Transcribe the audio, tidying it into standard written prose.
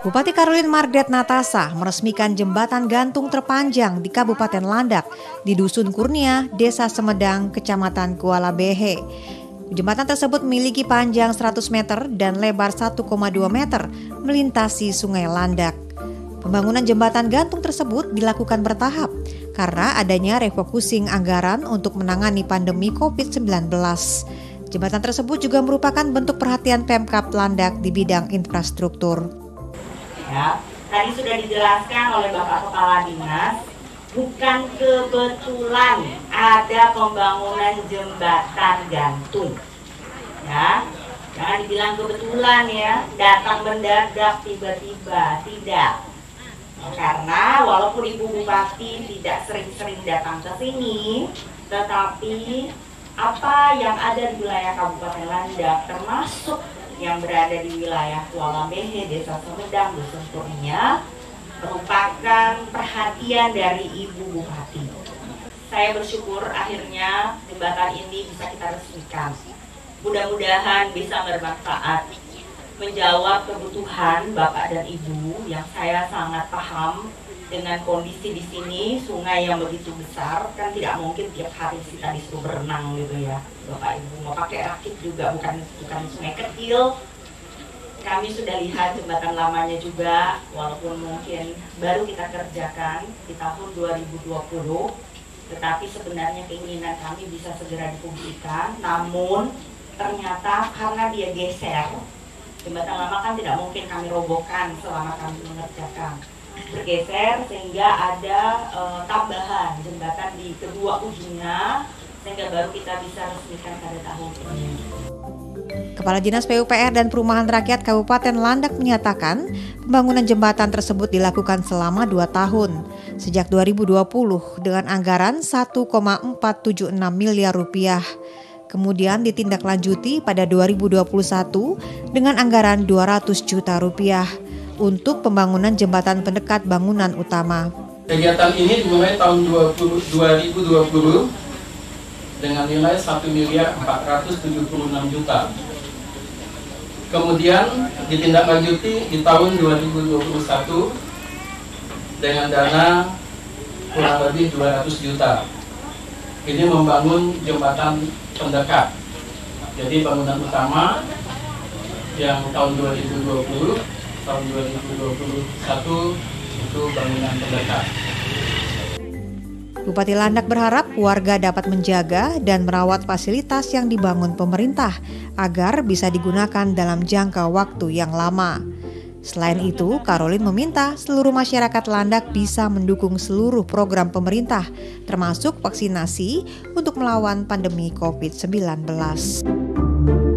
Bupati Karolin Margret Natasa meresmikan jembatan gantung terpanjang di Kabupaten Landak di Dusun Kurnia, Desa Semedang, Kecamatan Kuala Behe. Jembatan tersebut memiliki panjang 100 meter dan lebar 1,2 meter melintasi Sungai Landak. Pembangunan jembatan gantung tersebut dilakukan bertahap karena adanya refocusing anggaran untuk menangani pandemi COVID-19. Jembatan tersebut juga merupakan bentuk perhatian Pemkab Landak di bidang infrastruktur. Ya, tadi sudah dijelaskan oleh Bapak Kepala Dinas, bukan kebetulan ada pembangunan jembatan gantung. Ya, jangan dibilang kebetulan ya, datang mendadak tiba-tiba, tidak. Karena walaupun Ibu Bupati tidak sering-sering datang ke sini, tetapi apa yang ada di wilayah Kabupaten Landak, termasuk yang berada di wilayah Kuala Behe, Desa Semedang, Dusun Kurnia, merupakan perhatian dari Ibu Bupati. Saya bersyukur akhirnya jembatan ini bisa kita resmikan. Mudah-mudahan bisa bermanfaat, menjawab kebutuhan Bapak dan Ibu yang saya sangat paham dengan kondisi di sini, sungai yang begitu besar, kan tidak mungkin tiap hari kita disuruh berenang gitu ya, Bapak Ibu. Mau pakai rakit juga, bukan sungai kecil. Kami sudah lihat jembatan lamanya juga, walaupun mungkin baru kita kerjakan di tahun 2020, tetapi sebenarnya keinginan kami bisa segera dipublikkan, namun ternyata karena dia geser, jembatan lama kan tidak mungkin kami robohkan selama kami mengerjakan. Bergeser sehingga ada tambahan jembatan di kedua ujungnya, sehingga baru kita bisa resmikan pada tahun ini. Kepala Dinas PUPR dan Perumahan Rakyat Kabupaten Landak menyatakan pembangunan jembatan tersebut dilakukan selama 2 tahun, sejak 2020 dengan anggaran 1,476 miliar rupiah. Kemudian ditindaklanjuti pada 2021 dengan anggaran 200 juta rupiah untuk pembangunan jembatan pendekat bangunan utama. Kegiatan ini dimulai tahun 2020 dengan nilai 1.476 juta. Kemudian ditindaklanjuti di tahun 2021 dengan dana kurang lebih 200 juta. Ini membangun jembatan pendekat. Jadi bangunan utama yang tahun 2020, tahun 2021 itu bangunan pendekat. Bupati Landak berharap warga dapat menjaga dan merawat fasilitas yang dibangun pemerintah agar bisa digunakan dalam jangka waktu yang lama. Selain itu, Karolin meminta seluruh masyarakat Landak bisa mendukung seluruh program pemerintah, termasuk vaksinasi untuk melawan pandemi COVID-19.